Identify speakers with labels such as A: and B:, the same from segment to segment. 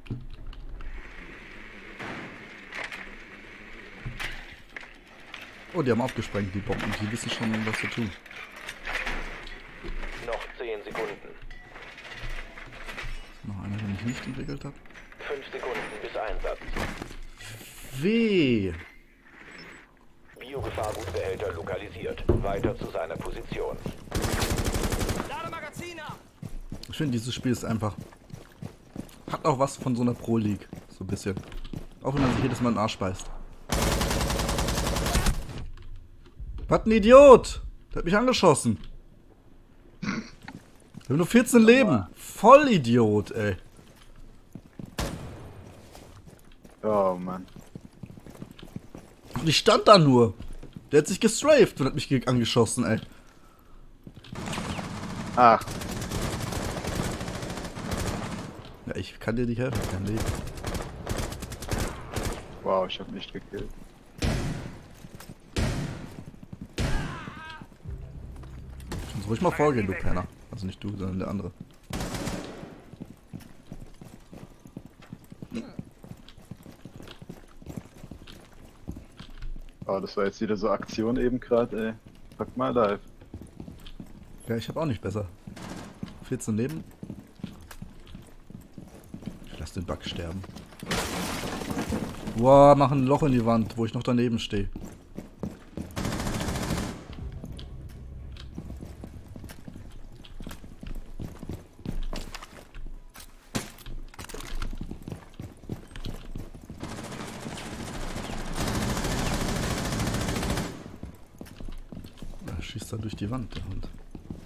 A: Oh, die haben aufgesprengt, die Bomben. Die wissen schon, was sie tun.
B: Noch 10 Sekunden.
A: Noch einer, den ich nicht entwickelt habe.
B: 5 Sekunden bis Einsatz.
A: Weh!
B: Biogefahrgutbehälter lokalisiert. Weiter zu seiner Position.
A: Ich finde, dieses Spiel ist einfach... Hat auch was von so einer Pro League. So ein bisschen. Auch wenn man sich jedes Mal in den Arsch beißt. Was ein Idiot! Der hat mich angeschossen. Wir haben nur 14 Leben. Vollidiot, ey.
C: Oh Mann.
A: Und ich stand da nur. Der hat sich gestrafed und hat mich angeschossen, ey.
C: Ach.
A: Ja, ich kann dir nicht helfen, kein Leben.
C: Wow, ich hab nicht gekillt.
A: Kannst ruhig mal vorgehen, du Penner. Also nicht du, sondern der andere.
C: Oh, das war jetzt wieder so Aktion eben gerade, ey. Fuck mal live.
A: Ja, ich hab auch nicht besser. 14 Leben. Ich lass den Bug sterben. Wow, mach ein Loch in die Wand, wo ich noch daneben stehe. Da schießt er durch die Wand, der Hund.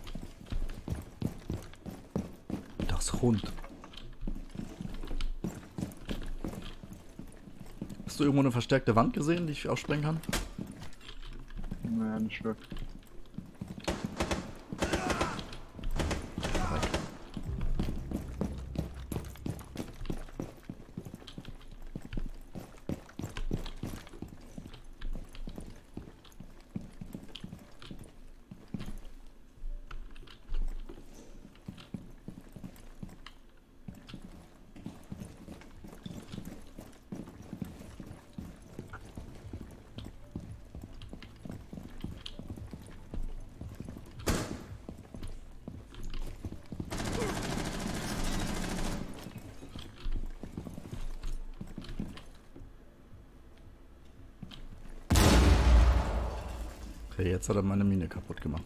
A: Das Hund. Hast du irgendwo eine verstärkte Wand gesehen, die ich aufsprengen kann?
C: Naja, nicht wirklich.
A: Okay, jetzt hat er meine Mine kaputt gemacht.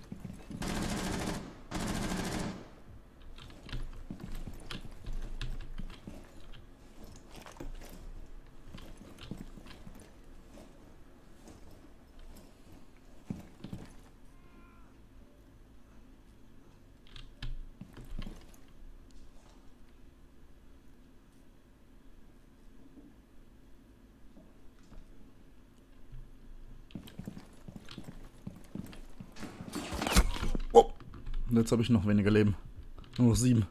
A: Und jetzt habe ich noch weniger Leben. Nur noch 7.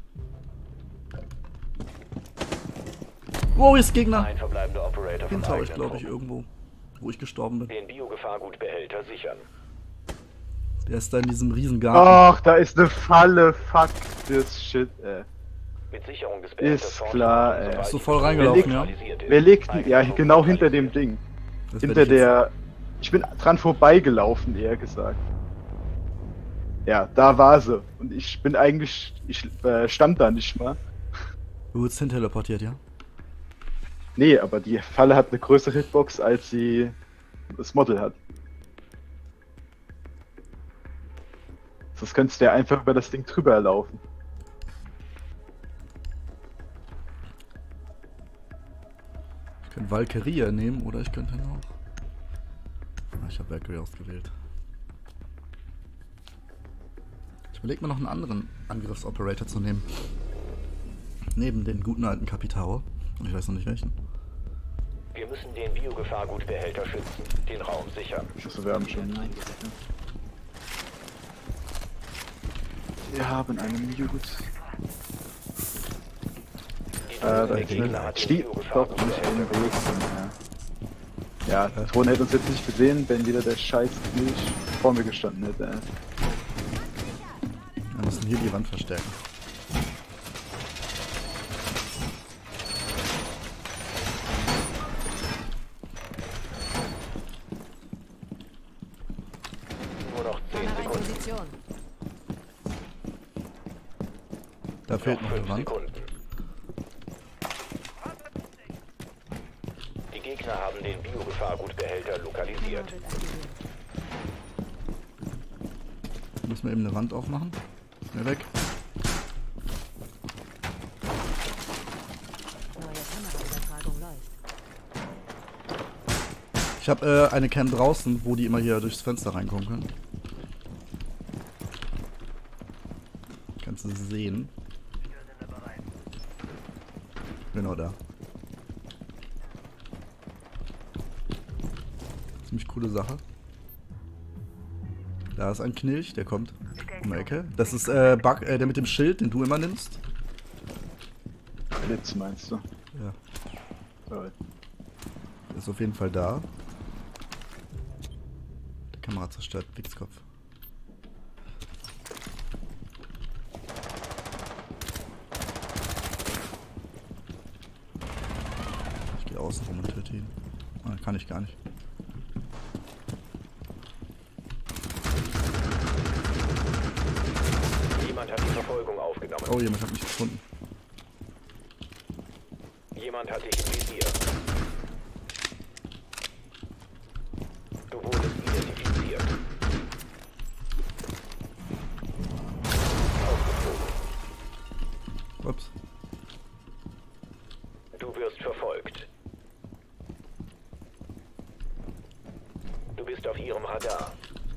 A: Wow, ist Gegner!
B: Ein verbleibender Operator von
A: Hinter euch,
B: eigenen
A: glaube ich,
B: Truppen.
A: irgendwo. Wo ich gestorben bin.
B: Den Biogefahrgutbehälter sichern.
A: Der ist da in diesem riesen Garten.
C: Ach, da ist eine Falle. Fuck this shit, ey.
B: Mit Sicherung des Behälters
C: Ist klar, ey.
A: Bist du voll reingelaufen, ja?
C: Wer liegt denn? Ja, genau hinter dem Ding.
A: Das
C: Hinter
A: werd ich jetzt-
C: der... Ich bin dran vorbeigelaufen, eher gesagt. Ja, da war sie. Und ich bin eigentlich... Ich stand da nicht mal.
A: Du wurdest hin teleportiert, ja?
C: Nee, aber die Falle hat eine größere Hitbox, als sie das Model hat. Sonst könntest du ja einfach über das Ding drüber laufen.
A: Ich könnte Valkyrie nehmen oder ich könnte noch... Ah, ich habe Valkyrie ausgewählt. Ich überlege mir noch einen anderen Angriffsoperator zu nehmen. Neben den guten alten Capitao. Und ich weiß noch nicht welchen.
B: Wir müssen den Biogefahrgutbehälter schützen, den Raum sichern.
C: Ich hoffe, wir haben schon... Wir haben einen Mute. Da
B: Der
C: ist
B: Gegner hat den
C: steht doch nicht im
B: Biogefahrgutbehälter.
C: Weg. Ja, der Thron hätte uns jetzt nicht gesehen, wenn wieder der scheiß Milch vor mir gestanden hätte.
A: Wir müssen hier die Wand verstärken. fehlt noch eine
B: 5
A: Wand.
B: Sekunden. Die Gegner haben den Biogefahrgutbehälter lokalisiert.
A: Müssen wir eben eine Wand aufmachen. Schnell weg. Ich habe eine Cam draußen, wo die immer hier durchs Fenster reinkommen können. Kannst du sehen. Genau da. Ziemlich coole Sache. Da ist ein Knilch, der kommt um die Ecke. Das ist Bug, der mit dem Schild, den du immer nimmst.
C: Blitz meinst du?
A: Ja.
C: Toll.
A: Der ist auf jeden Fall da. Die Kamera zerstört, Wichskopf. Ich gehe außen rum und töte ihn. Ah, kann ich gar nicht.
B: Jemand hat die Verfolgung aufgenommen.
A: Oh, jemand hat mich gefunden.
B: Jemand hat dich im Visier. Du wurdest identifiziert. Aufgeflogen.
A: Ups.
B: Du wirst verfolgt. Du bist auf ihrem Radar.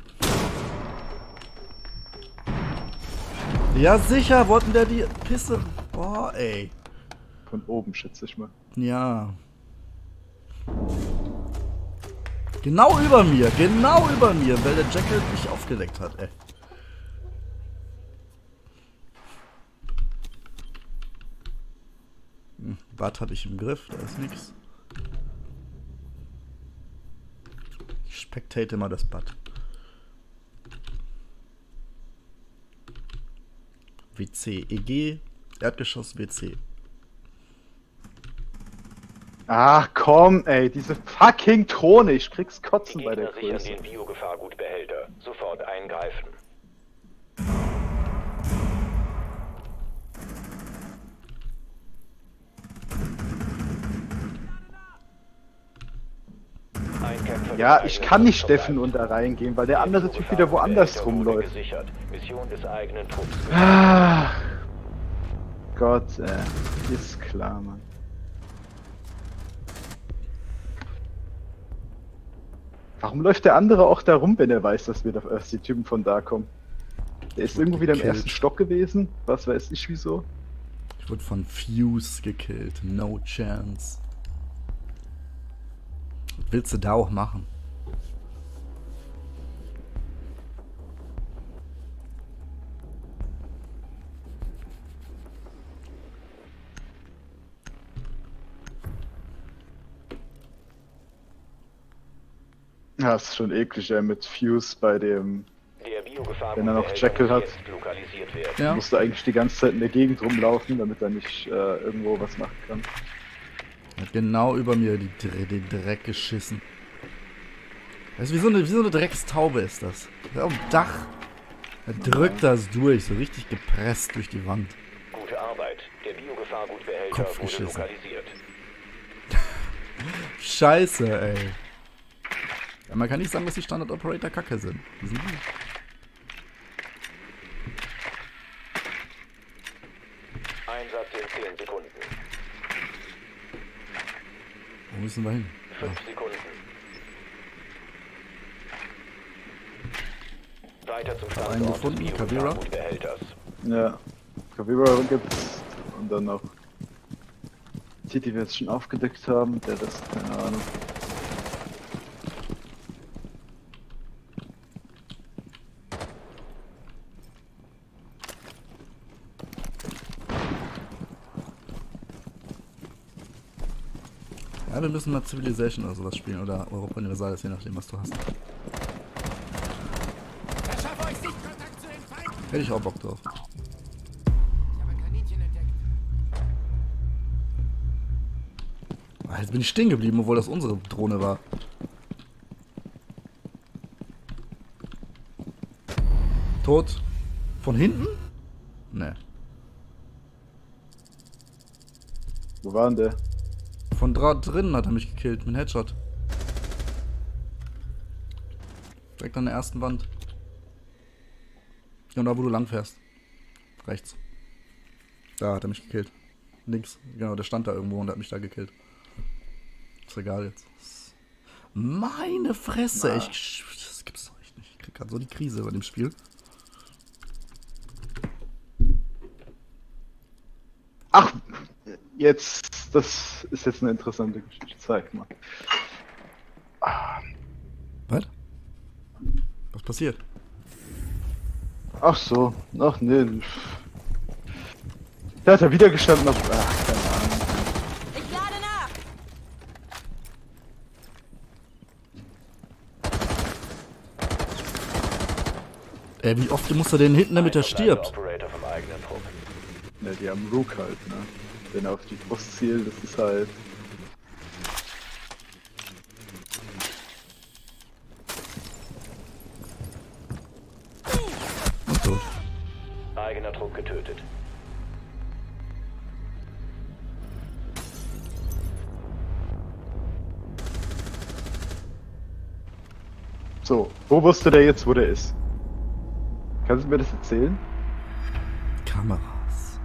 A: Ja, sicher, wollten der die Pisse. Boah, ey.
C: Von oben, schätze ich mal.
A: Ja. Genau über mir, weil der Jackal mich aufgedeckt hat, ey. Bad hatte ich im Griff, da ist nix. Ich spectate mal das Bad. WC, EG, Erdgeschoss, WC.
C: Ach komm, ey, diese fucking Drohne, ich krieg's
B: Die
C: kotzen bei der
B: Gegner sichern
C: Größe.
B: den Biogefahrgutbehälter. Sofort eingreifen. Ein Kämpfer
C: Ja,
B: des
C: ich
B: eigenen
C: kann nicht
B: Trupps
C: Steffen und
B: verbleibt.
C: da reingehen, weil der andere Typ wieder woanders
B: Biogefahrgutbehälter wurde
C: rumläuft.
B: gesichert. Mission des eigenen Trupps.
C: Ach Gott, ist klar, Mann. Warum läuft der andere auch da rum, wenn er weiß, dass die Typen von da kommen? Der ist irgendwo wieder im
A: gekillt.
C: ersten Stock gewesen. Was weiß ich wieso.
A: Ich wurde von Fuse gekillt. No chance. Was willst du da auch machen?
C: Ja, ist schon eklig, mit Fuse bei dem.
B: Der Biogefahrgutbehälter
C: Wenn er noch
B: muss
C: Jackal hat.
B: jetzt lokalisiert werden.
A: Ja.
C: Musste eigentlich die ganze Zeit in der Gegend rumlaufen, damit er nicht irgendwo was machen kann.
A: Hat genau über mir den Dreck geschissen. Weißt du, wie so eine Dreckstaube ist das. Auf dem Dach. Er drückt das durch, so richtig gepresst durch die Wand.
B: Gute Arbeit. Der Biogefahrgutbehälter
A: Kopf
B: wurde
A: geschissen.
B: lokalisiert.
A: Scheiße, ey. Ja, man kann nicht sagen, dass die Standard-Operator kacke sind. Die sind gut.
B: Einsatz in 10 Sekunden.
A: Wo müssen wir hin?
B: 5 Sekunden. Weiter zum
A: Einen
B: Standort
A: gefunden,
B: des
A: Kavira.
B: Biogefahrgutbehälters.
C: Ja. Kavira gibt's. Und dann noch. Die wir jetzt schon aufgedeckt haben, der das, keine Ahnung.
A: Ja, wir müssen mal Civilization oder sowas spielen oder Europa Universalis, je nachdem, was du hast. Hätte ich auch Bock drauf. Ah, jetzt bin ich stehen geblieben, obwohl das unsere Drohne war. Tot. Von hinten? Ne.
C: Wo war denn der?
A: Von drinnen hat er mich gekillt, mit einem Headshot. Direkt an der ersten Wand. Genau da, wo du lang fährst. Rechts. Da hat er mich gekillt. Links. Genau, der stand da irgendwo und hat mich da gekillt. Ist egal jetzt. Meine Fresse,
C: Na.
A: das gibt's doch echt nicht. Ich krieg grad so die Krise bei dem Spiel.
C: Ach, jetzt, das ist jetzt eine interessante Geschichte. Zeig mal.
A: Was? Was passiert?
C: Ach so, ach nee. Da hat er wieder gestanden auf. Ach, keine Ahnung.
D: Ich lade nach!
A: Wie oft muss er den hitten, damit er stirbt?
B: Operator vom eigenen Trupp.
C: Ja, die haben Rook halt, ne? Wenn er auf die Brust zielt, das ist halt.
A: Und tot.
B: Eigener Trupp getötet.
C: So, wo wusste der jetzt, wo der ist? Kannst du mir das erzählen?
A: Kameras.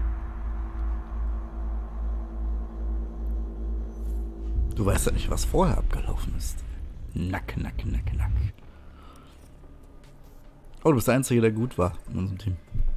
A: Du weißt ja nicht, was vorher abgelaufen ist. Nack, nack, nack, nack. Oh, du bist der Einzige, der gut war in unserem Team.